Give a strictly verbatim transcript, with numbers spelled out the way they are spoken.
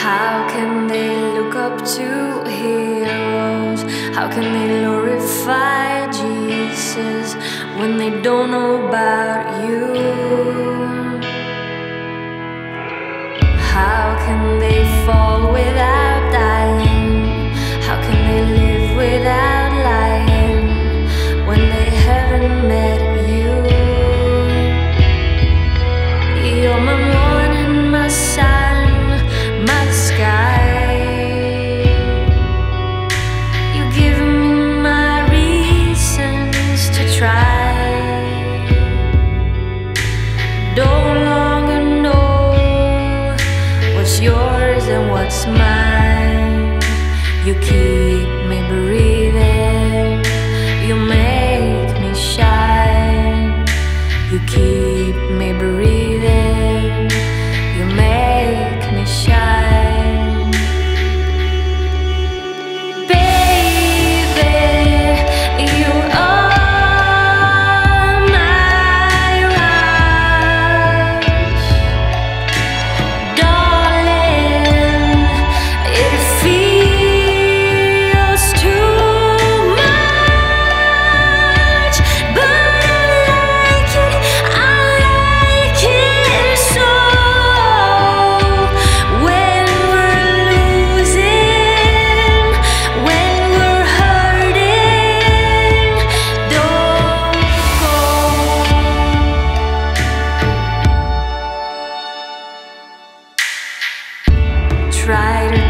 How can they look up to heroes? How can they glorify Jesus when they don't know about you? How can they fall without dying? How can they live without lying when they haven't met you? You're my morning, my sun, my sky. You give me my reasons to try. Don't longer know what's yours and what's mine. You keep me breathing. You make me shine. You keep me breathing. You make me shine. Baby, you are my rush. Darling, it feels too much, but I like it, I like it so. When we're losing, when we're hurting, don't go. Try to